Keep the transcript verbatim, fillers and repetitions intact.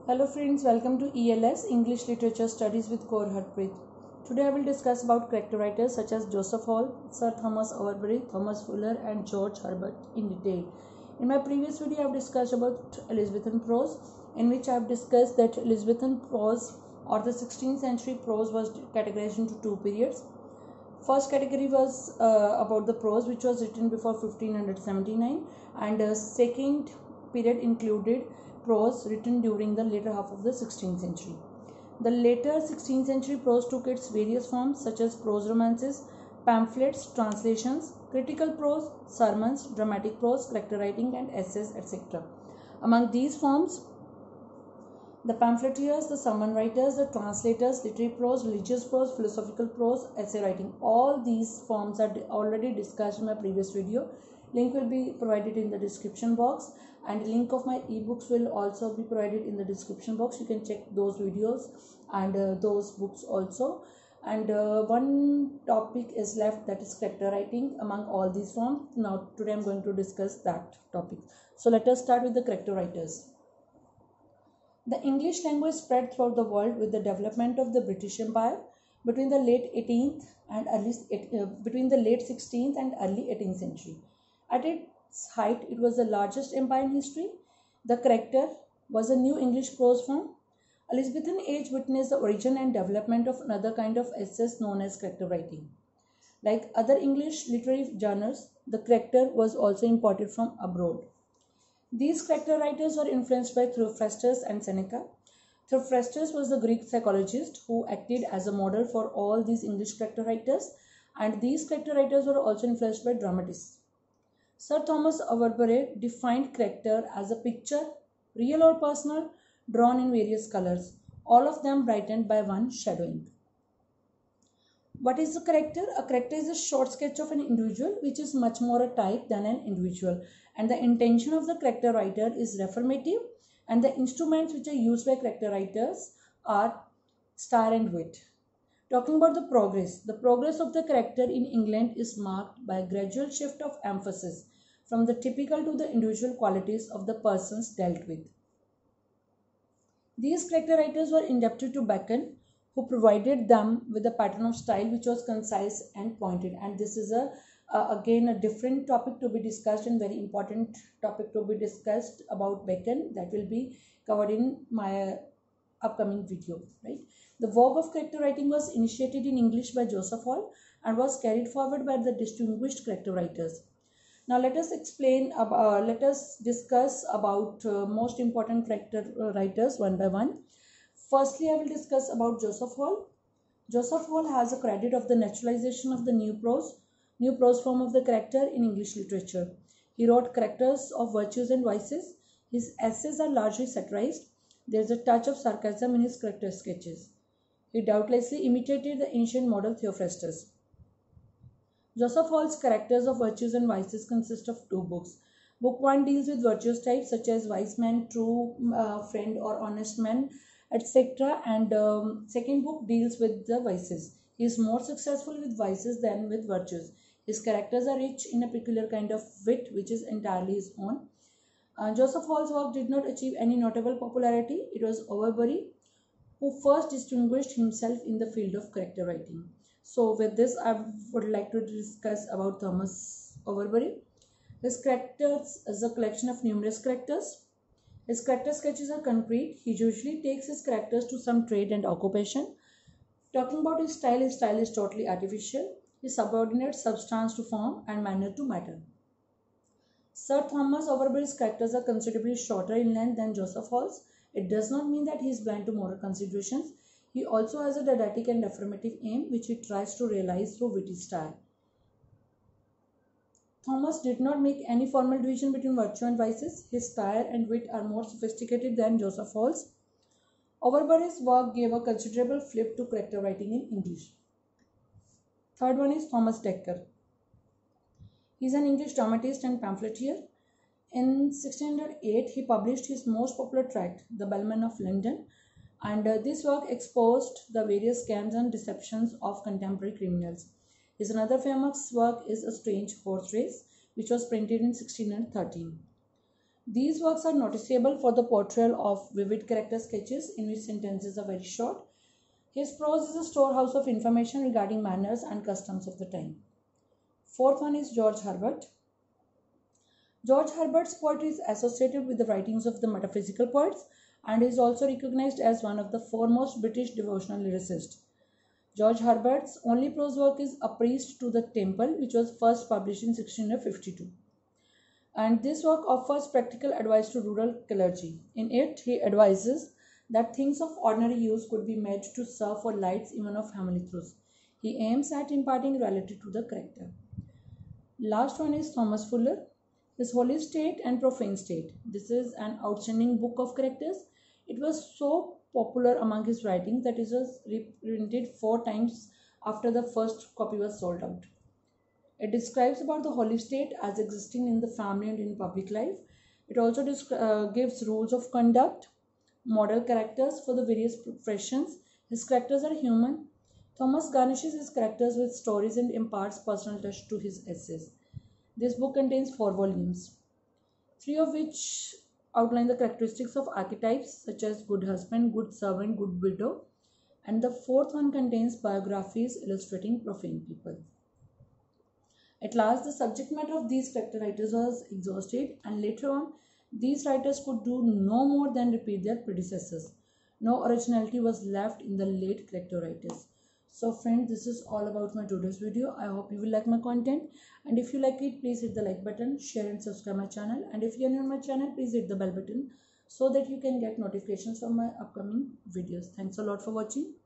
Hello friends, welcome to E L S English Literature Studies with Kaur Harpreet. Today I will discuss about character writers such as Joseph Hall, Sir Thomas Overbury, Thomas Fuller and George Herbert in detail. In my previous video I have discussed about Elizabethan prose, in which I have discussed that Elizabethan prose or the sixteenth century prose was categorized into two periods. First category was uh, about the prose which was written before fifteen seventy-nine, and uh, second period included prose written during the later half of the sixteenth century. The later sixteenth century prose took its various forms such as prose romances, pamphlets, translations, critical prose, sermons, dramatic prose, character writing and essays, et cetera. Among these forms, the pamphleteers, the sermon writers, the translators, literary prose, religious prose, philosophical prose, essay writing, all these forms are already discussed in my previous video. Link will be provided in the description box, and link of my ebooks will also be provided in the description box. You can check those videos and uh, those books also. And uh, one topic is left, that is character writing among all these forms. Now today I am going to discuss that topic. So let us start with the character writers. The English language spread throughout the world with the development of the British Empire between the late eighteenth and early uh, between the late sixteenth and early eighteenth century. At its height, it was the largest empire in history. The character was a new English prose form. Elizabethan age witnessed the origin and development of another kind of essays known as character writing. Like other English literary genres, the character was also imported from abroad. These character writers were influenced by Theophrastus and Seneca. Theophrastus was the Greek psychologist who acted as a model for all these English character writers, and these character writers were also influenced by dramatists. Sir Thomas Overbury defined character as a picture, real or personal, drawn in various colors, all of them brightened by one shadowing. What is a character? A character is a short sketch of an individual which is much more a type than an individual, and the intention of the character writer is reformative, and the instruments which are used by character writers are style and wit. Talking about the progress, the progress of the character in England is marked by a gradual shift of emphasis from the typical to the individual qualities of the persons dealt with. These character writers were indebted to Bacon, who provided them with a pattern of style which was concise and pointed. And this is a uh, again a different topic to be discussed, and very important topic to be discussed about Bacon, that will be covered in my upcoming video. Right, the work of character writing was initiated in English by Joseph Hall and was carried forward by the distinguished character writers. Now let us explain about, uh, let us discuss about uh, most important character writers one by one. Firstly, I will discuss about Joseph Hall. Joseph Hall has a credit of the naturalization of the new prose, new prose form of the character in English literature. He wrote characters of virtues and vices. His essays are largely satirized. There is a touch of sarcasm in his character sketches. He doubtlessly imitated the ancient model Theophrastus. Joseph Hall's characters of virtues and vices consist of two books. Book one deals with virtuous types such as wise man, true uh, friend or honest man, et cetera. And um, second book deals with the vices. He is more successful with vices than with virtues. His characters are rich in a peculiar kind of wit which is entirely his own. Uh, Joseph Hall's work did not achieve any notable popularity. It was Overbury who first distinguished himself in the field of character writing. So with this, I would like to discuss about Thomas Overbury. His characters is a collection of numerous characters. His character sketches are concrete. He usually takes his characters to some trade and occupation. Talking about his style, his style is totally artificial. He subordinates substance to form and manner to matter. Sir Thomas Overbury's characters are considerably shorter in length than Joseph Hall's. It does not mean that he is blind to moral considerations. He also has a didactic and affirmative aim which he tries to realize through witty style. Thomas did not make any formal division between virtue and vices. His style and wit are more sophisticated than Joseph Hall's. Overbury's work gave a considerable flip to character writing in English. Third one is Thomas Dekker. He is an English dramatist and pamphleteer. In sixteen oh eight, he published his most popular tract, The Bellman of London, and uh, this work exposed the various scams and deceptions of contemporary criminals. His another famous work is A Strange Horse Race, which was printed in sixteen thirteen. These works are noticeable for the portrayal of vivid character sketches in which sentences are very short. His prose is a storehouse of information regarding manners and customs of the time. Fourth one is George Herbert. George Herbert's poetry is associated with the writings of the metaphysical poets and is also recognized as one of the foremost British devotional lyricists. George Herbert's only prose work is A Priest to the Temple, which was first published in sixteen fifty-two. And this work offers practical advice to rural clergy. In it, he advises that things of ordinary use could be made to serve for lights even of family truths. He aims at imparting reality to the character. Last one is Thomas Fuller. His Holy State and Profane State. This is an outstanding book of characters. It was so popular among his writings that it was reprinted four times after the first copy was sold out. It describes about the holy state as existing in the family and in public life. It also uh, gives rules of conduct, model characters for the various professions. His characters are human. Thomas garnishes his characters with stories and imparts personal touch to his essays. This book contains four volumes, three of which outline the characteristics of archetypes such as good husband, good servant, good widow, and the fourth one contains biographies illustrating profane people. At last, the subject matter of these character writers was exhausted, and later on, these writers could do no more than repeat their predecessors. No originality was left in the late character writers. So friends, this is all about my today's video. I hope you will like my content, and if you like it, please hit the like button, share and subscribe my channel, and if you are new on my channel, please hit the bell button so that you can get notifications from my upcoming videos. Thanks a lot for watching.